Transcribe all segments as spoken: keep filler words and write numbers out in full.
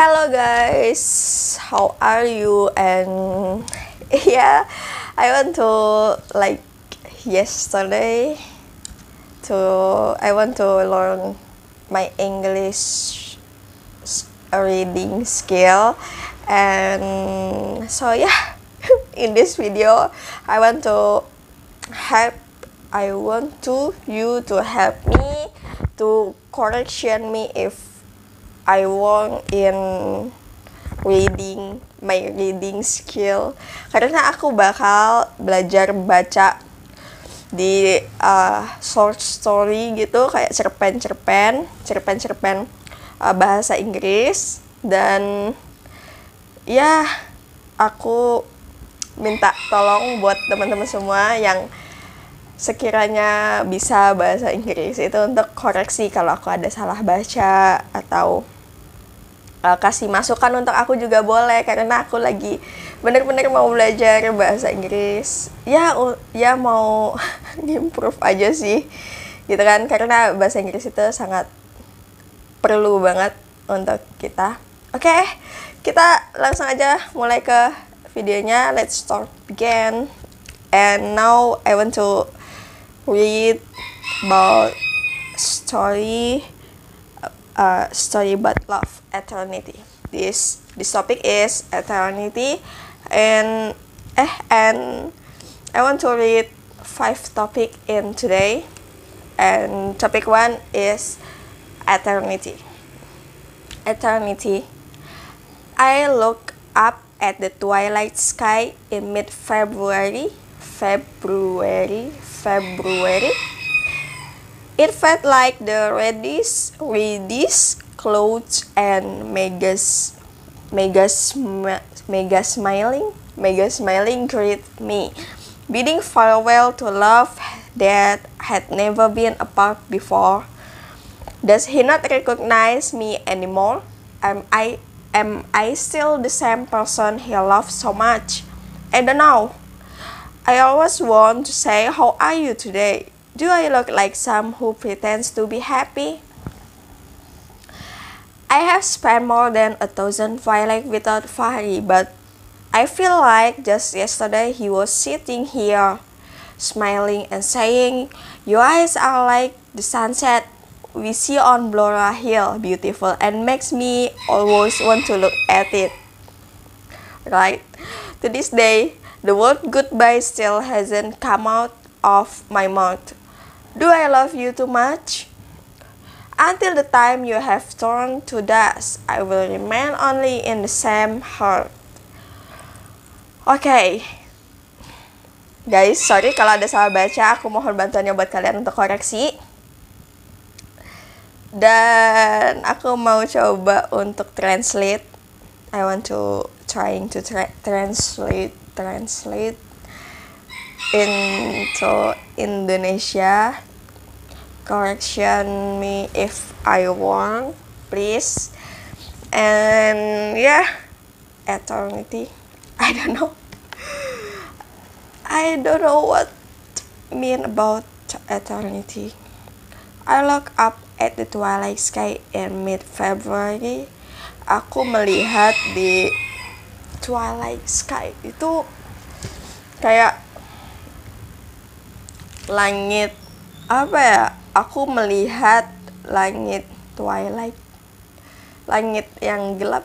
Hello guys, how are you? And yeah, I want to like yesterday to I want to learn my English reading skill, and so yeah, in this video I want to help I want to you to help me to correction me if I want in reading my reading skill, karena aku bakal belajar baca di uh, short story gitu, kayak cerpen-cerpen cerpen-cerpen uh, bahasa Inggris. Dan ya, aku minta tolong buat teman-teman semua yang sekiranya bisa bahasa Inggris itu untuk koreksi kalau aku ada salah baca, atau uh, kasih masukan untuk aku juga boleh, karena aku lagi bener-bener mau belajar bahasa Inggris. Ya, uh, ya mau improve aja sih, gitu kan, karena bahasa Inggris itu sangat perlu banget untuk kita. Oke, okay, kita langsung aja mulai ke videonya. Let's start begin. And now I want to read about story uh, story about love, eternity. This this topic is eternity, and eh and I want to read five topic in today, and topic one is eternity. Eternity. I look up at the twilight sky in mid-February. February, February. It felt like the reddish, reddish clouds and megas, mega, mega smiling, mega smiling greet me, bidding farewell to love that had never been apart before. Does he not recognize me anymore? Am I, am I still the same person he loved so much? I don't know. I always want to say, how are you today? Do I look like some who pretends to be happy? I have spent more than a thousand twilight without Fahri, but I feel like just yesterday he was sitting here, smiling and saying, your eyes are like the sunset we see on Blora Hill, beautiful, and makes me always want to look at it. Right? To this day, the word goodbye still hasn't come out of my mouth. Do I love you too much? Until the time you have turned to dust, I will remain only in the same heart. Oke, okay. Guys, sorry kalau ada salah baca. Aku mohon bantuannya buat kalian untuk koreksi. Dan aku mau coba untuk translate. I want to trying to tra translate translate into Indonesia. Correction me if I wrong, please. And yeah, eternity. I don't know. I don't know what mean about eternity. I look up at the twilight sky in mid-February. Aku melihat di twilight sky itu kayak langit apa ya? Aku melihat langit twilight, langit yang gelap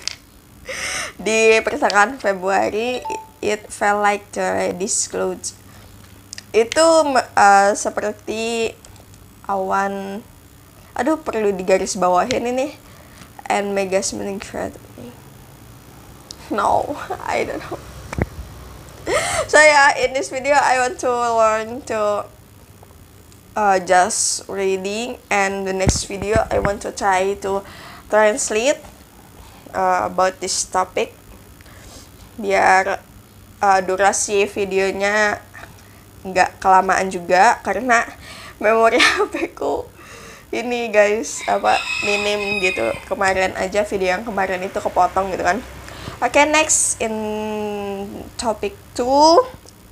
di pertengahan Februari. It felt like the reddish clouds. Itu uh, seperti awan. Aduh, perlu digaris bawahin ini. And mega smiling greet me. No, I don't know. So yeah, in this video I want to learn to uh, just reading, and the next video I want to try to translate uh, about this topic, biar uh, durasi videonya nggak kelamaan juga, karena memori H P ku ini guys apa minim gitu. Kemarin aja video yang kemarin itu kepotong gitu kan. Oke, okay, next in topic two,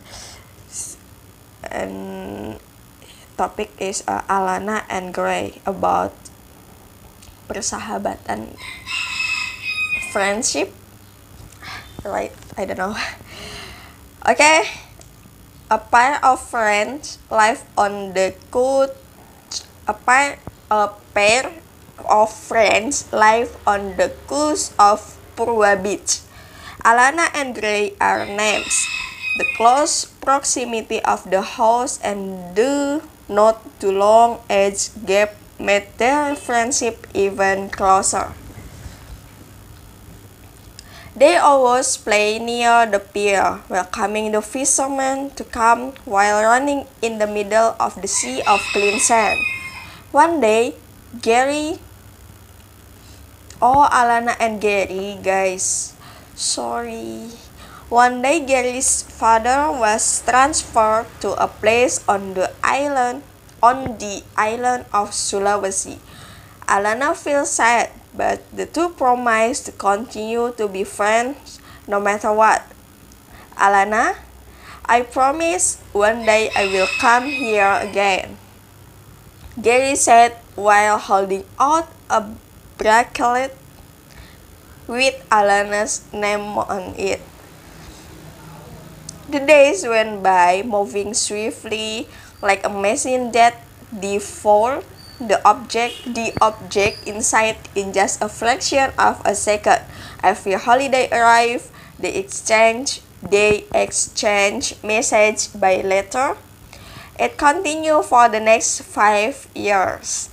and topic is uh, Alana and Gray, about persahabatan. friendship, right? I don't know. Okay, a pair of friends live on the coast. A pair, a pair of friends live on the coast of Purwa Beach. Alana and Gray are names. The close proximity of the house and the not too long age gap made their friendship even closer. They always play near the pier, welcoming the fishermen to come while running in the middle of the sea of clean sand. One day, Gary, oh Alana and Gary, guys, sorry. One day, Gary's father was transferred to a place on the island, on the island of Sulawesi. Alana feels sad, but the two promise to continue to be friends no matter what. Alana, I promise one day I will come here again, Gary said while holding out a bracelet with Alana's name on it. The days went by, moving swiftly like a machine that devoured the object the object inside in just a fraction of a second. Every holiday arrived, they exchange they exchange message by letter. It continued for the next five years.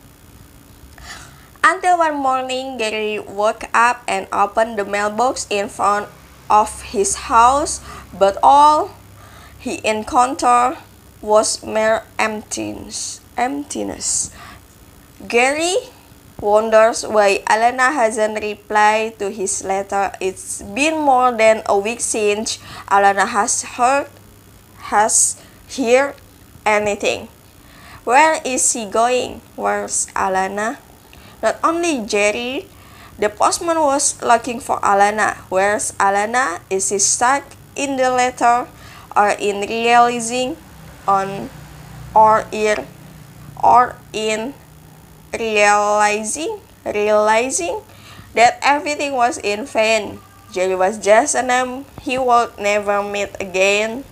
Until one morning, Gary woke up and opened the mailbox in front of his house, but all he encountered was mere emptiness. emptiness. Gary wonders why Alana hasn't replied to his letter. It's been more than a week since Alana has heard has heard anything. Where is she going? Where's Alana? Not only Jerry, the postman was looking for Alana. Where's Alana? Is she stuck in the letter, or in realizing on, or in, or in realizing, realizing that everything was in vain? Jerry was just a name he would never meet again.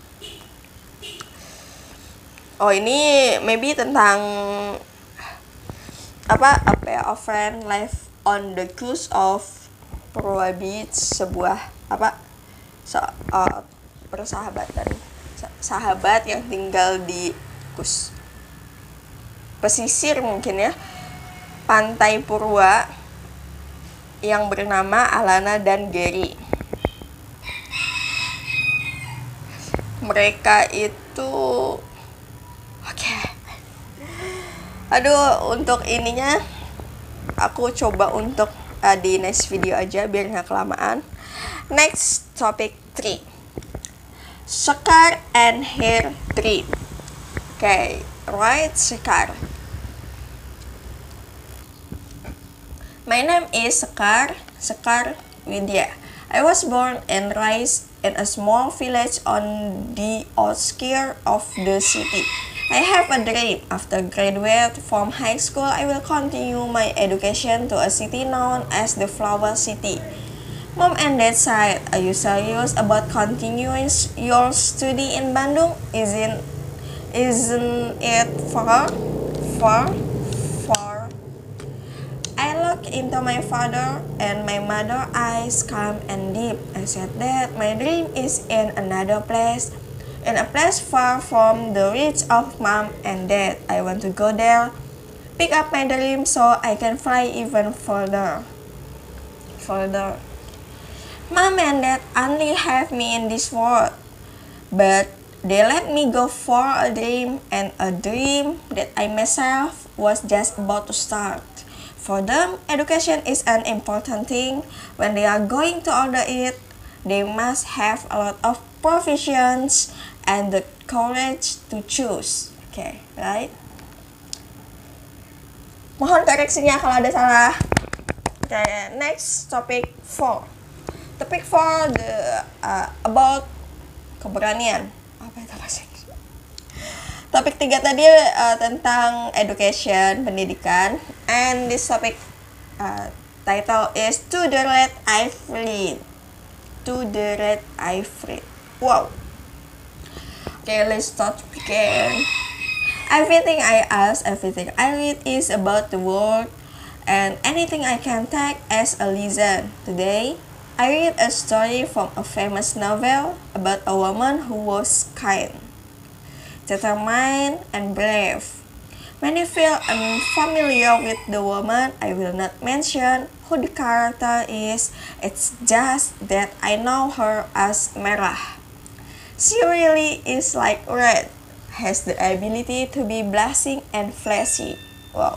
Oh, ini maybe tentang apa a pair of friend live on the coast of Purwa Beach, sebuah apa so, uh, persahabatan sahabat yang tinggal di kus pesisir mungkin ya pantai Purwa yang bernama Alana dan Gary. Mereka itu oke okay. Aduh, untuk ininya aku coba untuk uh, di next video aja biar nggak kelamaan. Next topic three, Sekar and her dream. Oke, okay, right, Sekar. My name is Sekar, Sekar Widya. I was born and raised in a small village on the outskirts of the city. I have a dream. After graduate from high school, I will continue my education to a city known as the Flower City. Mom and Dad said, "Are you serious about continuing your study in Bandung? Isn't isn't it far, far, far?" I looked into my father and my mother's eyes, calm and deep. I said that my dream is in another place, in a place far from the reach of Mom and Dad. I want to go there, pick up my dream so I can fly even further. Further. Mom and Dad only have me in this world, but they let me go for a dream, and a dream that I myself was just about to start. For them, education is an important thing. When they are going to order it, they must have a lot of provisions and the courage to choose. Okay, right? Mohon koreksinya kalau ada salah. Okay, next topic four. Topic four the uh, about keberanian. Apa itu bahasa Inggris? Topik tiga tadi uh, tentang education, pendidikan, and this topic uh, Title is To the Red I Fled. To the Red I Fled. Wow. Okay, let's start begin. Everything I ask, everything I read is about the world, and anything I can take as a lesson. Today, I read a story from a famous novel about a woman who was kind, determined, and brave. Many feel unfamiliar with the woman. I will not mention who the character is. It's just that I know her as Merah. She really is like red, has the ability to be blushing and flashy. Wow.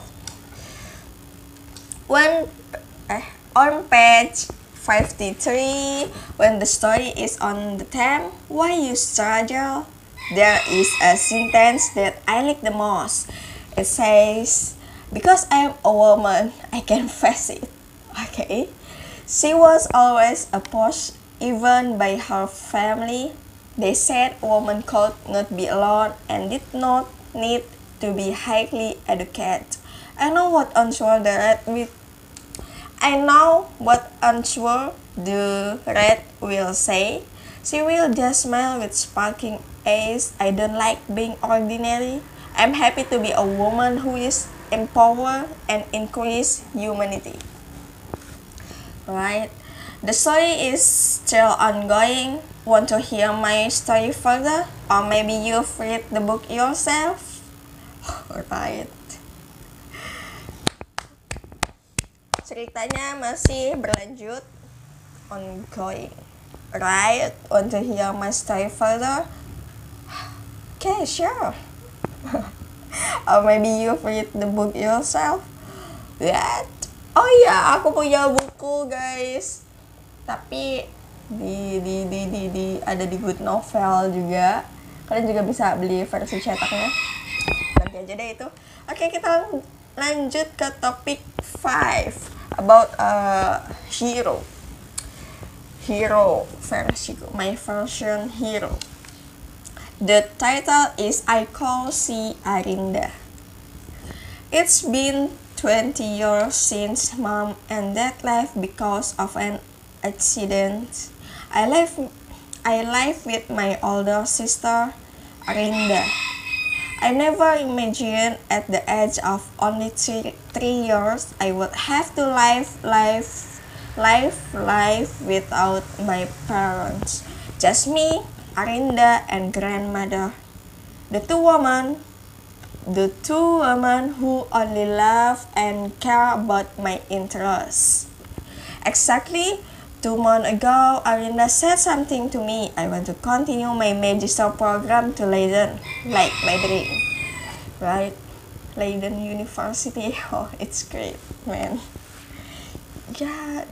When eh, on page fifty-three, when the story is on the theme, why you struggle, there is a sentence that I like the most. It says, because I am a woman, I can face it. Okay. She was always opposed, even by her family. They said a woman could not be alone and did not need to be highly educated. I know what answer the red with. I know what answer the red will say. She will just smile with sparkling eyes. I don't like being ordinary. I'm happy to be a woman who is empowered and encourage humanity. Right? The story is still ongoing. Want to hear my story further? Or maybe you've read the book yourself? Alright. Ceritanya masih berlanjut, ongoing. Right? Want to hear my story further? Okay, sure. Or maybe you've read the book yourself? What? Oh iya, aku punya buku guys. Tapi di di di di, di ada di Good Novel juga. Kalian juga bisa beli versi cetaknya. Nanti aja deh itu. Oke, kita lanjut ke topik five about a hero. Hero versi my version hero. The title is I Call She Arinda. It's been twenty years since mom and dad left because of an accident. I live I live with my older sister Arinda. I never imagined at the age of only three, three years I would have to live life life life without my parents. Just me, Arinda, and grandmother. The two women the two women who only love and care about my interests. Exactly two months ago, Arinda said something to me. I want to continue my magister program to Leiden, like my dream. Right? Leiden University. Oh, it's great, man. Yeah.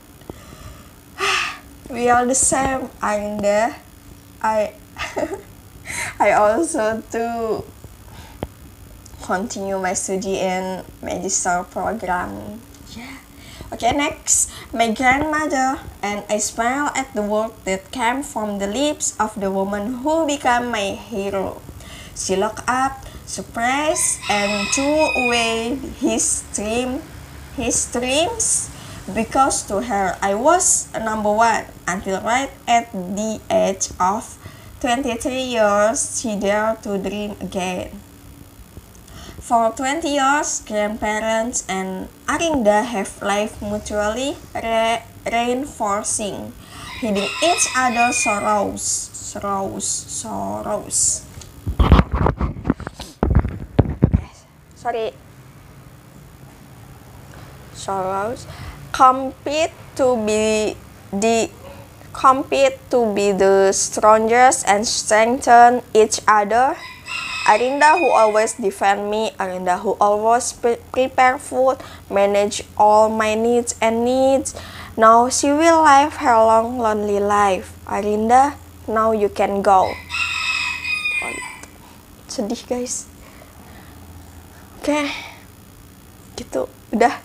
We are the same, Arinda. I I also to continue my study in magister program. Yeah. Okay, next, my grandmother, and I smile at the word that came from the lips of the woman who became my hero. She looked up, surprised, and threw away his dream, his dreams, because to her I was a number one. Until right at the age of twenty-three years, she dared to dream again. For twenty years, grandparents and Arinda have lived mutually re reinforcing, hiding each other's sorrows, sorrows, sorrows. Sorry. Sorrows. Compete to be the compete to be the strongest and strengthen each other. Arinda who always defend me, Arinda who always pre prepare food, manage all my needs and needs. Now she will live her long lonely life. Arinda, now you can go. Sedih guys. Oke, okay. Gitu, udah.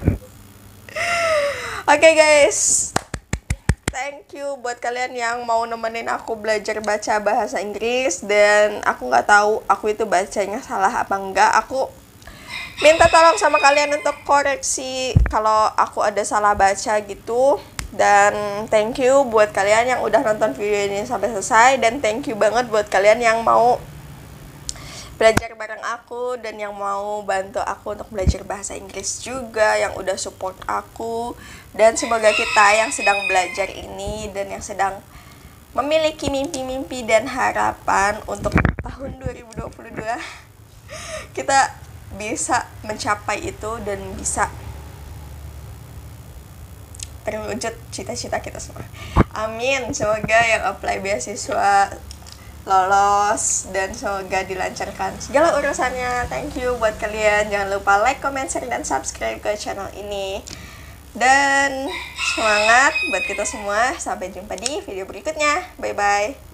Oke okay, guys, thank you buat kalian yang mau nemenin aku belajar baca bahasa Inggris. Dan aku nggak tahu aku itu bacanya salah apa enggak. Aku minta tolong sama kalian untuk koreksi kalau aku ada salah baca gitu. Dan thank you buat kalian yang udah nonton video ini sampai selesai, dan thank you banget buat kalian yang mau belajar bareng aku dan yang mau bantu aku untuk belajar bahasa Inggris juga, yang udah support aku. Dan semoga kita yang sedang belajar ini dan yang sedang memiliki mimpi-mimpi dan harapan untuk tahun dua ribu dua puluh dua kita bisa mencapai itu dan bisa terwujud cita-cita kita semua. Amin. Semoga yang apply beasiswa lolos dan semoga dilancarkan segala urusannya. Thank you buat kalian. Jangan lupa like, comment, share, dan subscribe ke channel ini. Dan semangat buat kita semua. Sampai jumpa di video berikutnya. Bye-bye.